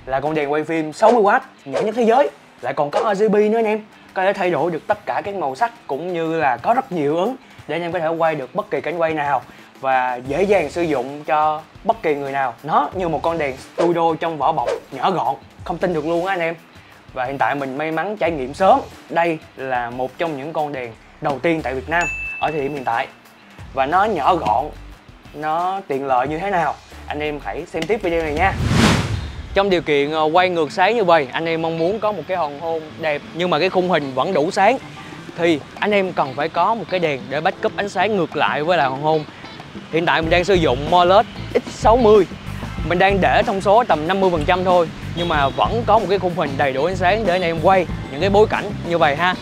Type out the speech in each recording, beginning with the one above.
là con đèn quay phim 60W nhỏ nhất thế giới, lại còn có RGB nữa anh em, có thể thay đổi được tất cả các màu sắc cũng như là có rất nhiều ứng để anh em có thể quay được bất kỳ cảnh quay nào và dễ dàng sử dụng cho bất kỳ người nào. Nó như một con đèn studio trong vỏ bọc nhỏ gọn, không tin được luôn á anh em. Và hiện tại mình may mắn trải nghiệm sớm, đây là một trong những con đèn đầu tiên tại Việt Nam ở thời điểm hiện tại. Và nó nhỏ gọn, nó tiện lợi như thế nào, anh em hãy xem tiếp video này nha. Trong điều kiện quay ngược sáng như vậy, anh em mong muốn có một cái hoàng hôn đẹp nhưng mà cái khung hình vẫn đủ sáng, thì anh em cần phải có một cái đèn để backup ánh sáng ngược lại với lại hoàng hôn. Hiện tại mình đang sử dụng Molex X60. Mình đang để thông số tầm 50% thôi, nhưng mà vẫn có một cái khung hình đầy đủ ánh sáng để anh em quay những cái bối cảnh như vậy ha.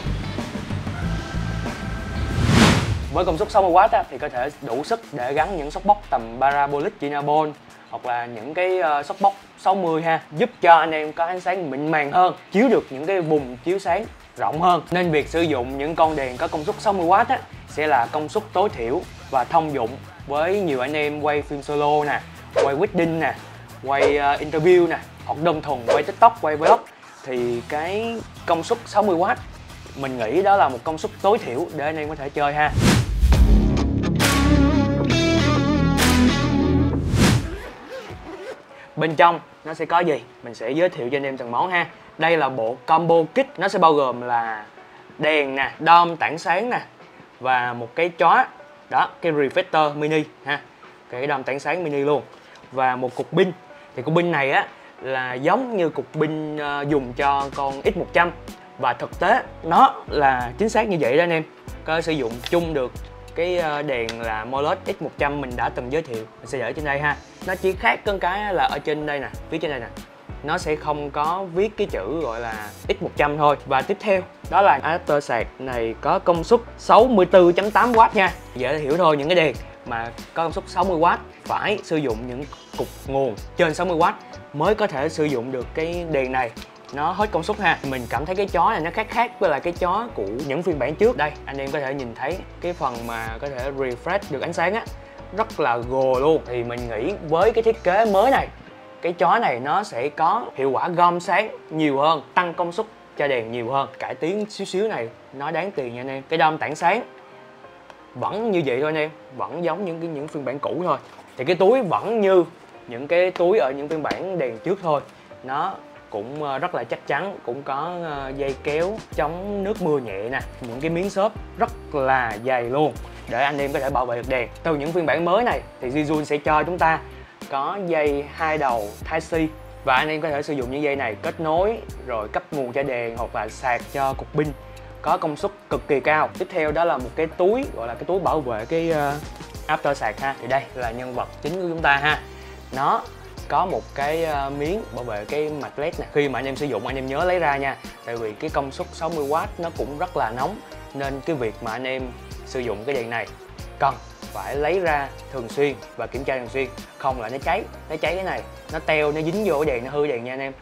Với công suất 60W thì có thể đủ sức để gắn những softbox tầm parabolic Cinabol hoặc là những cái softbox 60 ha, giúp cho anh em có ánh sáng mịn màng hơn, chiếu được những cái vùng chiếu sáng rộng hơn. Nên việc sử dụng những con đèn có công suất 60W sẽ là công suất tối thiểu và thông dụng với nhiều anh em quay phim solo nè, quay wedding nè, quay interview nè, hoặc đơn thuần quay TikTok, quay vlog. Thì cái công suất 60W mình nghĩ đó là một công suất tối thiểu để anh em có thể chơi ha. Bên trong nó sẽ có gì? Mình sẽ giới thiệu cho anh em từng món ha. Đây là bộ combo kit, nó sẽ bao gồm là đèn nè, đom tảng sáng nè và một cái chóa. Đó, cái reflector mini ha. Cái đom tảng sáng mini luôn. Và một cục pin. Thì cục pin này á là giống như cục pin dùng cho con X100. Và thực tế nó là chính xác như vậy đó anh em. Có sử dụng chung được cái đèn là Molex X100 mình đã từng giới thiệu. Mình sẽ để trên đây ha. Nó chỉ khác con cái là ở trên đây nè, phía trên đây nè, nó sẽ không có viết cái chữ gọi là X100 thôi. Và tiếp theo đó là adapter sạc này có công suất 64.8W nha. Dễ hiểu thôi, những cái đèn mà có công suất 60W phải sử dụng những cục nguồn trên 60W mới có thể sử dụng được cái đèn này, nó hết công suất ha. Mình cảm thấy cái chó này nó khác với lại cái chó của những phiên bản trước. Đây, anh em có thể nhìn thấy cái phần mà có thể refresh được ánh sáng á, rất là gồ luôn. Thì mình nghĩ với cái thiết kế mới này, cái chó này nó sẽ có hiệu quả gom sáng nhiều hơn, tăng công suất cho đèn nhiều hơn. Cải tiến xíu xíu này nó đáng tiền nha anh em. Cái đom tảng sáng vẫn như vậy thôi anh em, vẫn giống những phiên bản cũ thôi. Thì cái túi vẫn như những cái túi ở những phiên bản đèn trước thôi. Nó cũng rất là chắc chắn, cũng có dây kéo chống nước mưa nhẹ nè, những cái miếng xốp rất là dày luôn để anh em có thể bảo vệ được đèn. Từ những phiên bản mới này thì Zhiyun sẽ cho chúng ta có dây 2 đầu Type-C và anh em có thể sử dụng những dây này kết nối rồi cấp nguồn cho đèn hoặc là sạc cho cục pin có công suất cực kỳ cao. Tiếp theo đó là một cái túi gọi là cái túi bảo vệ cái after sạc ha. Thì đây là nhân vật chính của chúng ta ha. Nó có một cái miếng bảo vệ cái mạch led nè. Khi mà anh em sử dụng anh em nhớ lấy ra nha, tại vì cái công suất 60W nó cũng rất là nóng, nên cái việc mà anh em sử dụng cái đèn này cần phải lấy ra thường xuyên và kiểm tra thường xuyên, không là nó cháy cái này, nó teo, nó dính vô cái đèn, nó hư đèn nha anh em.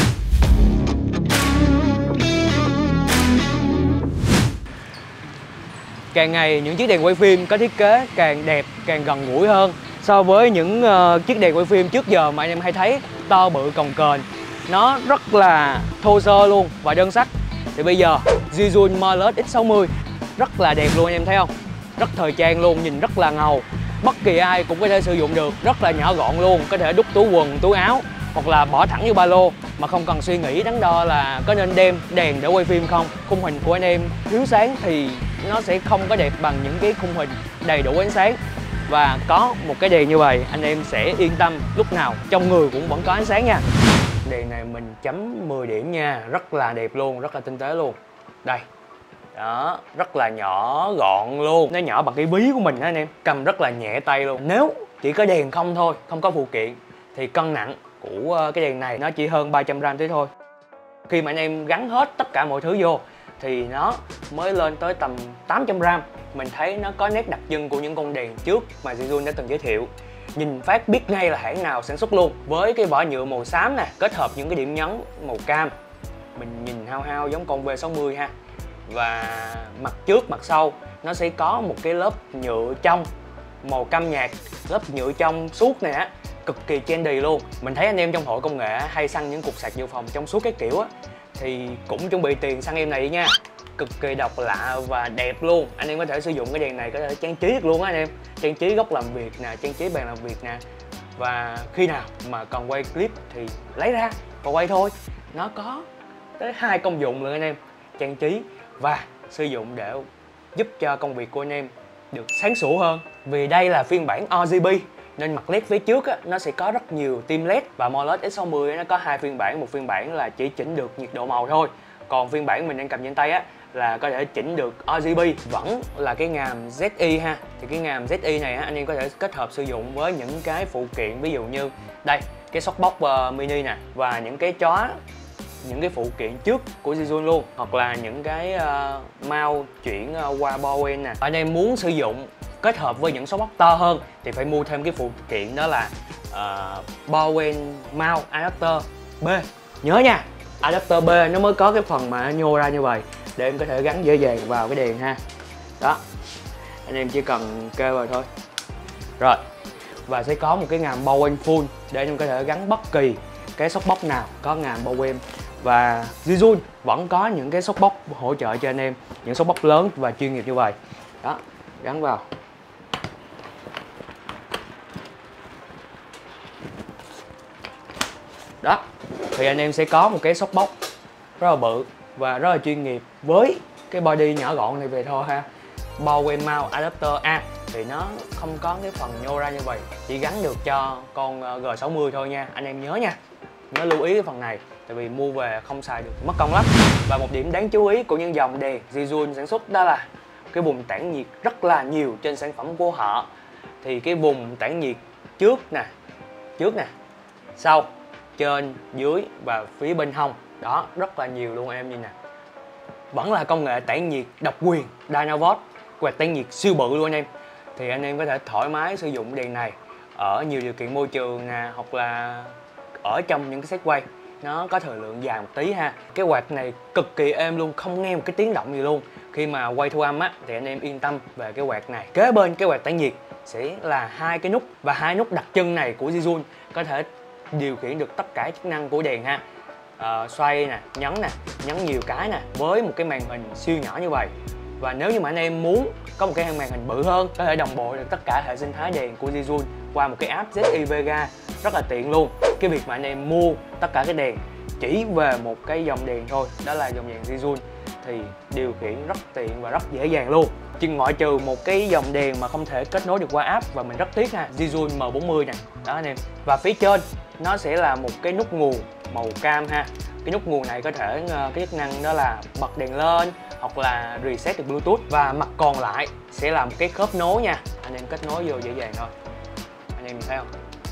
Càng ngày những chiếc đèn quay phim có thiết kế càng đẹp, càng gần gũi hơn so với những chiếc đèn quay phim trước giờ mà anh em hay thấy to bự cồng kềnh, nó rất là thô sơ luôn và đơn sắc. Thì bây giờ Zhiyun Molex X60 rất là đẹp luôn, anh em thấy không? Rất thời trang luôn, nhìn rất là ngầu, bất kỳ ai cũng có thể sử dụng được, rất là nhỏ gọn luôn, có thể đút túi quần, túi áo hoặc là bỏ thẳng vô ba lô mà không cần suy nghĩ đắn đo là có nên đem đèn để quay phim không. Khung hình của anh em thiếu sáng thì nó sẽ không có đẹp bằng những cái khung hình đầy đủ ánh sáng. Và có một cái đèn như vậy anh em sẽ yên tâm lúc nào trong người cũng vẫn có ánh sáng nha. Đèn này mình chấm 10 điểm nha, rất là đẹp luôn, rất là tinh tế luôn. Đây, đó, rất là nhỏ gọn luôn, nó nhỏ bằng cái ví của mình đó anh em, cầm rất là nhẹ tay luôn. Nếu chỉ có đèn không thôi, không có phụ kiện thì cân nặng của cái đèn này nó chỉ hơn 300g thế thôi. Khi mà anh em gắn hết tất cả mọi thứ vô thì nó mới lên tới tầm 800g. Mình thấy nó có nét đặc trưng của những con đèn trước mà Zhiyun đã từng giới thiệu. Nhìn phát biết ngay là hãng nào sản xuất luôn. Với cái vỏ nhựa màu xám nè, kết hợp những cái điểm nhấn màu cam, mình nhìn hao hao giống con V60 ha. Và mặt trước, mặt sau nó sẽ có một cái lớp nhựa trong màu cam nhạt. Lớp nhựa trong suốt này á cực kỳ trendy luôn. Mình thấy anh em trong hội công nghệ hay săn những cục sạc dự phòng trong suốt cái kiểu á, thì cũng chuẩn bị tiền săn em này nha. Cực kỳ độc lạ và đẹp luôn. Anh em có thể sử dụng cái đèn này có thể trang trí được luôn á anh em. Trang trí góc làm việc nè, trang trí bàn làm việc nè. Và khi nào mà cần quay clip thì lấy ra và quay thôi. Nó có tới 2 công dụng luôn anh em. Trang trí và sử dụng để giúp cho công việc của anh em được sáng sủa hơn. Vì đây là phiên bản RGB nên mặt led phía trước á, nó sẽ có rất nhiều tim led. Và AMOLED X60 nó có 2 phiên bản. Một phiên bản là chỉ chỉnh được nhiệt độ màu thôi, còn phiên bản mình đang cầm trên tay á là có thể chỉnh được RGB, vẫn là cái ngàm ZI ha. Thì cái ngàm ZI này á, anh em có thể kết hợp sử dụng với những cái phụ kiện, ví dụ như đây cái softbox mini nè, và những cái chóa, những cái phụ kiện trước của Zhiyun luôn, hoặc là những cái mouse chuyển qua Powerwall nè. Anh em muốn sử dụng kết hợp với những softbox to hơn thì phải mua thêm cái phụ kiện đó là Powerwall mouse adapter B. Nhớ nha, adapter B nó mới có cái phần mà nhô ra như vậy để em có thể gắn dễ dàng vào cái đèn ha. Đó, anh em chỉ cần kê vào thôi. Rồi, và sẽ có một cái ngàm Powerwall full để anh em có thể gắn bất kỳ cái softbox nào có ngàm Powerwall. Và Zhiyun vẫn có những cái softbox hỗ trợ cho anh em, những softbox lớn và chuyên nghiệp như vậy. Đó, gắn vào. Đó, thì anh em sẽ có một cái softbox rất là bự và rất là chuyên nghiệp với cái body nhỏ gọn này về thôi ha. Powerwall mount adapter A thì nó không có cái phần nhô ra như vậy, chỉ gắn được cho con G60 thôi nha, anh em nhớ nha. Nhớ lưu ý cái phần này, tại vì mua về không xài được mất công lắm. Và một điểm đáng chú ý của những dòng đèn Zhiyun sản xuất đó là cái vùng tản nhiệt rất là nhiều trên sản phẩm của họ. Thì cái vùng tản nhiệt trước nè, sau, trên, dưới và phía bên hông, đó rất là nhiều luôn em nhìn nè. Vẫn là công nghệ tản nhiệt độc quyền Dynavolt, quạt tản nhiệt siêu bự luôn anh em. Thì anh em có thể thoải mái sử dụng đèn này ở nhiều điều kiện môi trường nè, hoặc là ở trong những cái set quay nó có thời lượng dài một tí ha. Cái quạt này cực kỳ êm luôn, không nghe một cái tiếng động gì luôn. Khi mà quay thu âm á thì anh em yên tâm về cái quạt này. Kế bên cái quạt tản nhiệt sẽ là 2 cái nút, và 2 nút đặc trưng này của Zhiyun có thể điều khiển được tất cả chức năng của đèn ha. Xoay nè, nhấn nhiều cái nè, với một cái màn hình siêu nhỏ như vậy. Và nếu như mà anh em muốn có một cái màn hình bự hơn, có thể đồng bộ được tất cả hệ sinh thái đèn của Zhiyun qua một cái app ZI Vega rất là tiện luôn. Cái việc mà anh em mua tất cả cái đèn chỉ về một cái dòng đèn thôi, đó là dòng đèn Zhiyun, thì điều khiển rất tiện và rất dễ dàng luôn. Chỉ ngoại trừ một cái dòng đèn mà không thể kết nối được qua app, và mình rất tiếc ha, Zhiyun M40 nè, đó anh em. Và phía trên nó sẽ là một cái nút nguồn màu cam ha. Cái nút nguồn này có thể cái chức năng đó là bật đèn lên hoặc là reset được Bluetooth. Và mặt còn lại sẽ là một cái khớp nối nha, anh em kết nối vô dễ dàng thôi, anh em nhìn thấy không?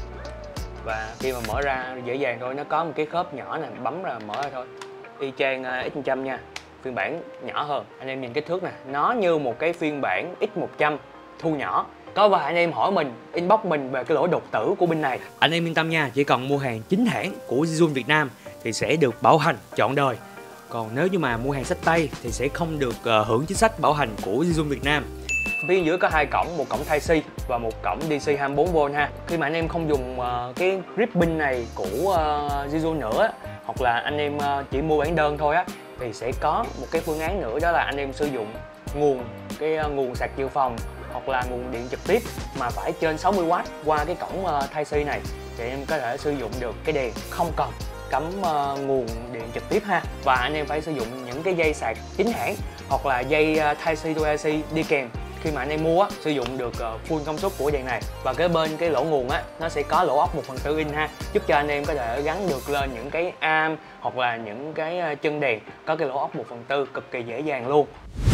Và khi mà mở ra dễ dàng thôi, nó có một cái khớp nhỏ này, bấm là mở ra thôi, y chang X100 nha, phiên bản nhỏ hơn. Anh em nhìn kích thước nè, nó như một cái phiên bản X100 thu nhỏ. Có vài anh em hỏi mình, inbox mình về cái lỗi đột tử của bên này. Anh em yên tâm nha, chỉ cần mua hàng chính hãng của Zhiyun Việt Nam thì sẽ được bảo hành trọn đời. Còn nếu như mà mua hàng xách tay thì sẽ không được hưởng chính sách bảo hành của Zhiyun Việt Nam. Phía dưới có 2 cổng, một cổng Type-C và một cổng DC 24V ha. Khi mà anh em không dùng cái grip pin này của Zhiyun nữa, hoặc là anh em chỉ mua bản đơn thôi á, thì sẽ có một cái phương án nữa, đó là anh em sử dụng nguồn sạc dự phòng hoặc là nguồn điện trực tiếp mà phải trên 60W qua cái cổng Type-C này, thì anh em có thể sử dụng được cái đèn không cần cắm nguồn điện trực tiếp ha. Và anh em phải sử dụng những cái dây sạc chính hãng hoặc là dây Type-C to AC đi kèm khi mà anh em mua á, sử dụng được full công suất của đèn này. Và kế bên cái lỗ nguồn á, nó sẽ có lỗ ốc 1/4 inch ha, giúp cho anh em có thể gắn được lên những cái arm hoặc là những cái chân đèn có cái lỗ ốc 1/4, cực kỳ dễ dàng luôn.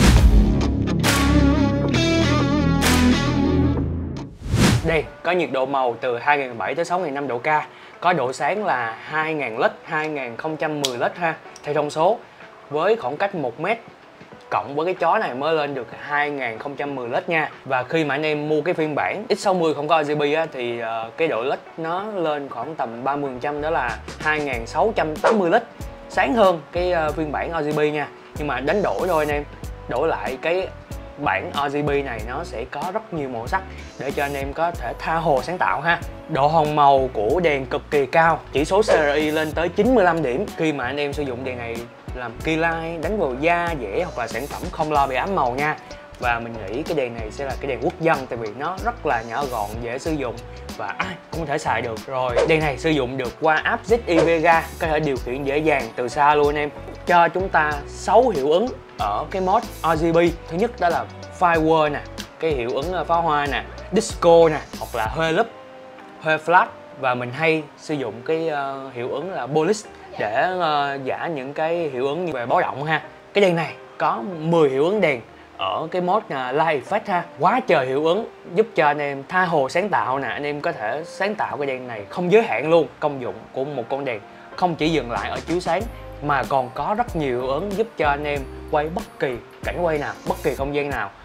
Đèn có nhiệt độ màu từ 2007 tới 6005 độ K, có độ sáng là 2000 led, 2010 led ha, theo thông số, với khoảng cách 1 mét cộng với cái chó này mới lên được 2010 led nha. Và khi mà anh em mua cái phiên bản X60 không có RGB á, thì cái độ led nó lên khoảng tầm 30%, đó là 2680 led, sáng hơn cái phiên bản RGB nha. Nhưng mà đánh đổi thôi anh em, đổi lại cái bản RGB này nó sẽ có rất nhiều màu sắc để cho anh em có thể tha hồ sáng tạo ha. Độ hồng màu của đèn cực kỳ cao, chỉ số CRI lên tới 95 điểm. Khi mà anh em sử dụng đèn này làm key light, đánh vào da dẻ hoặc là sản phẩm không lo bị ám màu nha. Và mình nghĩ cái đèn này sẽ là cái đèn quốc dân, tại vì nó rất là nhỏ gọn, dễ sử dụng và ai cũng có thể xài được. Rồi đèn này sử dụng được qua app ZI Vega, có thể điều khiển dễ dàng từ xa luôn anh em. Cho chúng ta 6 hiệu ứng ở cái mode RGB. Thứ nhất đó là firework nè, cái hiệu ứng pháo hoa nè, disco nè, hoặc là huê lúp, huê flash. Và mình hay sử dụng cái hiệu ứng là police để giả những cái hiệu ứng về báo động ha. Cái đèn này có 10 hiệu ứng đèn ở cái mode light effect ha. Quá trời hiệu ứng giúp cho anh em tha hồ sáng tạo nè. Anh em có thể sáng tạo cái đèn này không giới hạn luôn. Công dụng của một con đèn không chỉ dừng lại ở chiếu sáng mà còn có rất nhiều hiệu ứng giúp cho anh em quay bất kỳ cảnh quay nào, bất kỳ không gian nào.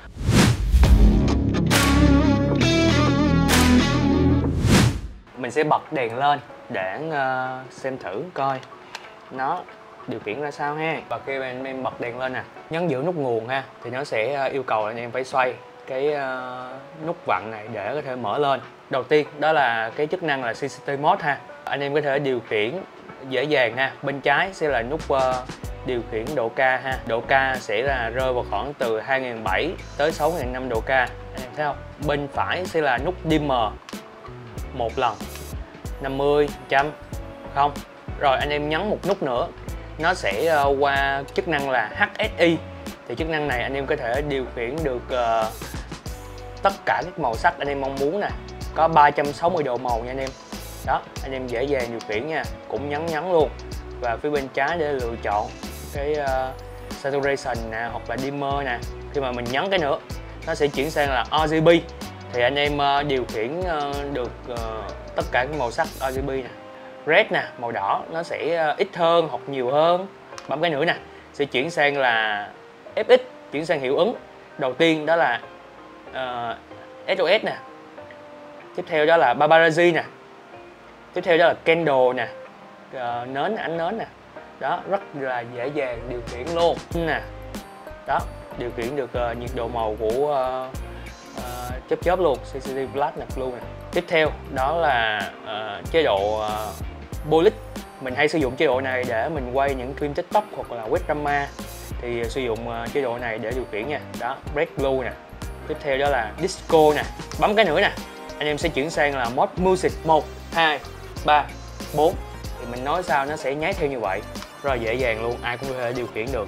Mình sẽ bật đèn lên để xem thử coi nó điều khiển ra sao ha. Và khi anh em bật đèn lên nè, nhấn giữ nút nguồn ha, thì nó sẽ yêu cầu anh em phải xoay cái nút vặn này để có thể mở lên. Đầu tiên đó là cái chức năng là CCT mode ha. Anh em có thể điều khiển dễ dàng ha. Bên trái sẽ là nút điều khiển độ ca ha. Độ ca sẽ là rơi vào khoảng từ 2007 tới 6005 độ ca. Anh em thấy không? Bên phải sẽ là nút dimmer một lần, 50, 100, không. Rồi anh em nhấn một nút nữa, nó sẽ qua chức năng là HSI. Thì chức năng này anh em có thể điều khiển được tất cả các màu sắc anh em mong muốn nè. Có 360 độ màu nha anh em. Đó, anh em dễ dàng điều khiển nha. Cũng nhấn luôn. Và phía bên trái để lựa chọn cái saturation nè, hoặc là dimmer nè. Khi mà mình nhấn cái nữa, nó sẽ chuyển sang là RGB. Thì anh em điều khiển được tất cả các màu sắc RGB nè. Red nè, màu đỏ nó sẽ ít hơn hoặc nhiều hơn. Bấm cái nữa nè, sẽ chuyển sang là FX, chuyển sang hiệu ứng. Đầu tiên đó là SOS nè. Tiếp theo đó là paparazzi nè. Tiếp theo đó là candle nè, nến, ánh nến nè. Đó, rất là dễ dàng điều khiển luôn nè. Đó, điều khiển được nhiệt độ màu của chớp luôn, CCT Black nè, Blue nè. Tiếp theo đó là chế độ Police. Mình hay sử dụng chế độ này để mình quay những phim TikTok hoặc là web drama. Thì sử dụng chế độ này để điều khiển nha. Đó, Red Blue nè. Tiếp theo đó là Disco nè. Bấm cái nữa nè, anh em sẽ chuyển sang là mode Music 1, 2, 3, 4. Thì mình nói sao nó sẽ nháy theo như vậy. Rất là dễ dàng luôn, ai cũng có thể điều khiển được.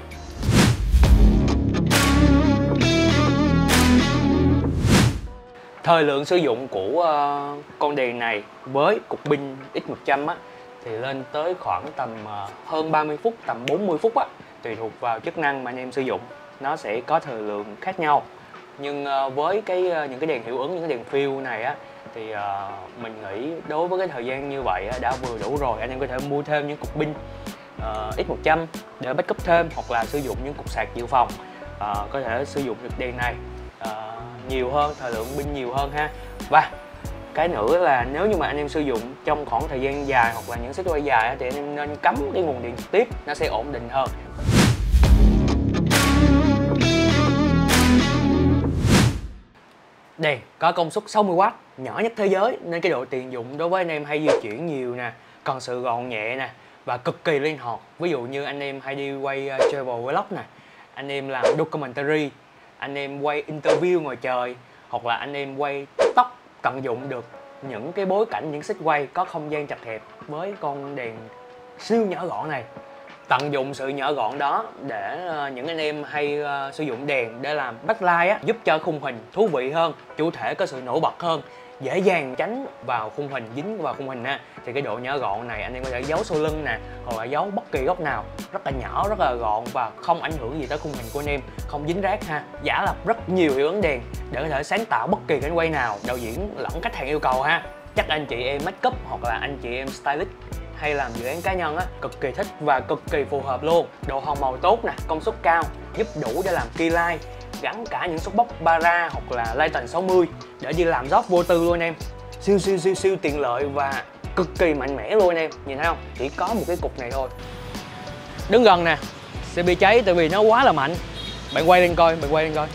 Thời lượng sử dụng của con đèn này với cục pin X100 á, thì lên tới khoảng tầm hơn 30 phút, tầm 40 phút á. Tùy thuộc vào chức năng mà anh em sử dụng, nó sẽ có thời lượng khác nhau. Nhưng với những cái đèn hiệu ứng, những cái đèn fill này á, thì mình nghĩ đối với cái thời gian như vậy á, đã vừa đủ rồi. Anh em có thể mua thêm những cục pin X100 để backup thêm, hoặc là sử dụng những cục sạc dự phòng. Có thể sử dụng được đèn này nhiều hơn, thời lượng pin nhiều hơn ha. Và cái nữa là nếu như mà anh em sử dụng trong khoảng thời gian dài hoặc là những set quay dài thì anh em nên cắm cái nguồn điện trực tiếp, nó sẽ ổn định hơn. Đèn có công suất 60W, nhỏ nhất thế giới, nên cái độ tiện dụng đối với anh em hay di chuyển nhiều nè, còn sự gọn nhẹ nè và cực kỳ linh hoạt. Ví dụ như anh em hay đi quay travel vlog nè, anh em làm documentary, anh em quay interview ngoài trời, hoặc là anh em quay TikTok, tận dụng được những cái bối cảnh, những set quay có không gian chật hẹp với con đèn siêu nhỏ gọn này. Tận dụng sự nhỏ gọn đó để những anh em hay sử dụng đèn để làm backlight á, giúp cho khung hình thú vị hơn, chủ thể có sự nổi bật hơn, dễ dàng tránh vào khung hình, dính vào khung hình ha. Thì cái độ nhỏ gọn này anh em có thể giấu sau lưng nè, hoặc là giấu bất kỳ góc nào, rất là nhỏ, rất là gọn và không ảnh hưởng gì tới khung hình của anh em, không dính rác ha. Giả lập rất nhiều hiệu ứng đèn để có thể sáng tạo bất kỳ cảnh quay nào đạo diễn lẫn khách hàng yêu cầu ha. Chắc anh chị em make up hoặc là anh chị em stylist hay làm dự án cá nhân á, cực kỳ thích và cực kỳ phù hợp luôn. Độ hồng màu tốt nè, công suất cao, giúp đủ để làm key light, gắn cả những softbox para hoặc là Lighten 60 để đi làm job vô tư luôn anh em. Siêu tiện lợi và cực kỳ mạnh mẽ luôn anh em. Nhìn thấy không? Chỉ có một cái cục này thôi. Đứng gần nè, sẽ bị cháy tại vì nó quá là mạnh. Bạn quay lên coi,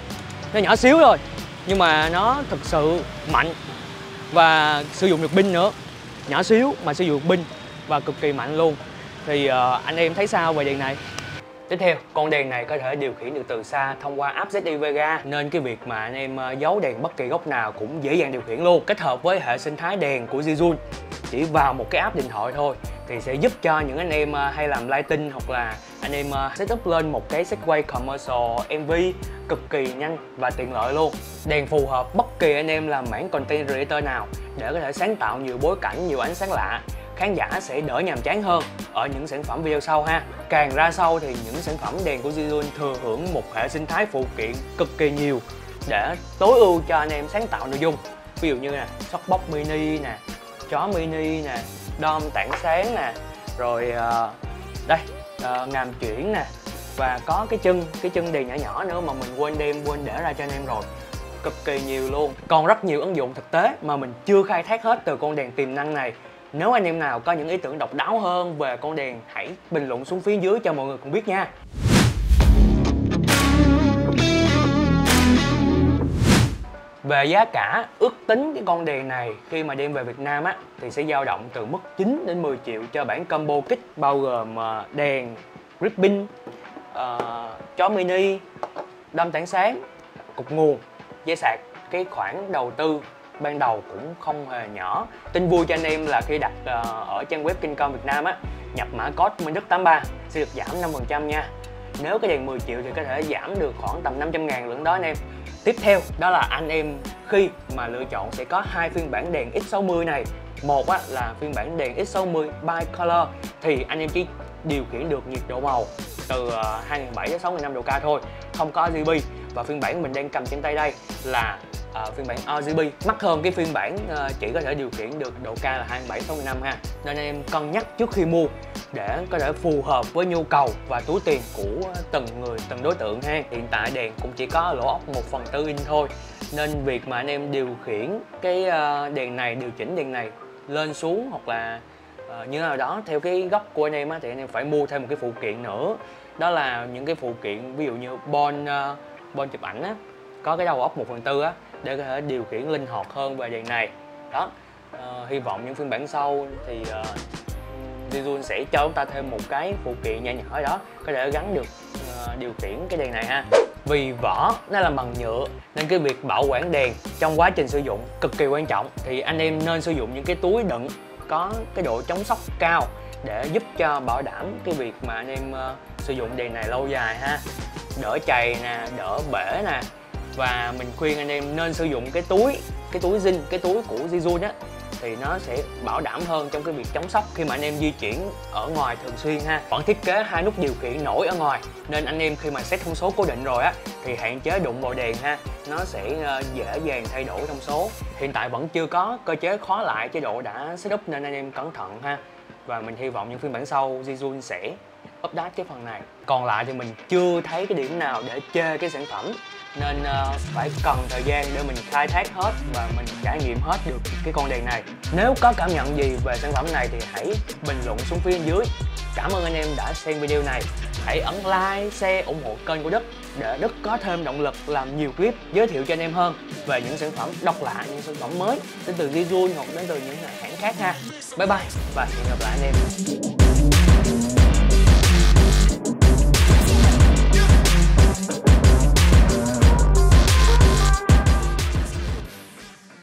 Nó nhỏ xíu thôi nhưng mà nó thực sự mạnh và sử dụng được pin nữa. Nhỏ xíu mà sử dụng pin và cực kỳ mạnh luôn. Thì anh em thấy sao về đèn này? Tiếp theo, con đèn này có thể điều khiển được từ xa thông qua app ZTE Vega, nên cái việc mà anh em giấu đèn bất kỳ góc nào cũng dễ dàng điều khiển luôn. Kết hợp với hệ sinh thái đèn của Zhiyun, chỉ vào một cái app điện thoại thôi thì sẽ giúp cho những anh em hay làm lighting hoặc là anh em setup lên một cái Segway commercial MV cực kỳ nhanh và tiện lợi luôn. Đèn phù hợp bất kỳ anh em làm mảng content creator nào để có thể sáng tạo nhiều bối cảnh, nhiều ánh sáng lạ. Khán giả sẽ đỡ nhàm chán hơn ở những sản phẩm video sau ha. Càng ra sau thì những sản phẩm đèn của Zhiyun thừa hưởng một hệ sinh thái phụ kiện cực kỳ nhiều để tối ưu cho anh em sáng tạo nội dung. Ví dụ như nè, softbox mini nè, chó mini nè, đom tảng sáng nè, rồi đây ngàm chuyển nè, và có cái chân đèn nhỏ nhỏ nữa mà mình quên để ra cho anh em rồi. Cực kỳ nhiều luôn. Còn rất nhiều ứng dụng thực tế mà mình chưa khai thác hết từ con đèn tiềm năng này. Nếu anh em nào có những ý tưởng độc đáo hơn về con đèn, hãy bình luận xuống phía dưới cho mọi người cùng biết nha. Về giá cả, ước tính cái con đèn này khi mà đem về Việt Nam á thì sẽ dao động từ mức 9 đến 10 triệu cho bản combo kit bao gồm đèn, ribbon, chó mini, đom tảng sáng, cục nguồn, dây sạc. Cái khoản đầu tư ban đầu cũng không hề nhỏ. Tin vui cho anh em là khi đặt ở trang web Kincom Việt Nam á, nhập mã code Minh Đức 83 sẽ được giảm 5% nha. Nếu cái đèn 10 triệu thì có thể giảm được khoảng tầm 500.000 lượng đó anh em. Tiếp theo đó là anh em khi mà lựa chọn sẽ có hai phiên bản đèn X60 này. Một á, là phiên bản đèn X60 Bicolor thì anh em chỉ điều khiển được nhiệt độ màu từ 2700 đến 6500 độ K thôi, không có RGB. Và phiên bản mình đang cầm trên tay đây là phiên bản RGB, mắc hơn cái phiên bản chỉ có thể điều khiển được độ K là 2765 ha. Nên anh em cân nhắc trước khi mua để có thể phù hợp với nhu cầu và túi tiền của từng người, từng đối tượng ha. Hiện tại đèn cũng chỉ có lỗ ốc 1/4 inch thôi, nên việc mà anh em điều khiển cái đèn này, điều chỉnh đèn này lên xuống hoặc là như nào đó theo cái góc của anh em á, thì anh em phải mua thêm một cái phụ kiện nữa. Đó là những cái phụ kiện ví dụ như bon chụp ảnh á, có cái đầu ốc 1/4 á, để có thể điều khiển linh hoạt hơn về đèn này. Đó, hy vọng những phiên bản sau thì Zhiyun sẽ cho chúng ta thêm một cái phụ kiện nhỏ nhỏ đó có thể gắn được điều khiển cái đèn này ha. Vì vỏ nó làm bằng nhựa nên cái việc bảo quản đèn trong quá trình sử dụng cực kỳ quan trọng. Thì anh em nên sử dụng những cái túi đựng có cái độ chống sốc cao để giúp cho bảo đảm cái việc mà anh em sử dụng đèn này lâu dài ha. Đỡ chày nè, đỡ bể nè. Và mình khuyên anh em nên sử dụng cái túi zin, cái túi của Zhiyun á, thì nó sẽ bảo đảm hơn trong cái việc chống sốc khi mà anh em di chuyển ở ngoài thường xuyên ha. Vẫn thiết kế hai nút điều khiển nổi ở ngoài nên anh em khi mà set thông số cố định rồi á thì hạn chế đụng vào đèn ha, nó sẽ dễ dàng thay đổi thông số. Hiện tại vẫn chưa có cơ chế khóa lại chế độ đã setup nên anh em cẩn thận ha. Và mình hy vọng những phiên bản sau Zhiyun sẽ update cái phần này. Còn lại thì mình chưa thấy cái điểm nào để chê cái sản phẩm, nên phải cần thời gian để mình khai thác hết và mình trải nghiệm hết được cái con đèn này. Nếu có cảm nhận gì về sản phẩm này thì hãy bình luận xuống phía bên dưới. Cảm ơn anh em đã xem video này. Hãy ấn like, share, ủng hộ kênh của Đức để Đức có thêm động lực làm nhiều clip giới thiệu cho anh em hơn về những sản phẩm độc lạ, những sản phẩm mới đến từ Zhiyun hoặc đến từ những hãng khác ha. Bye bye và hẹn gặp lại anh em.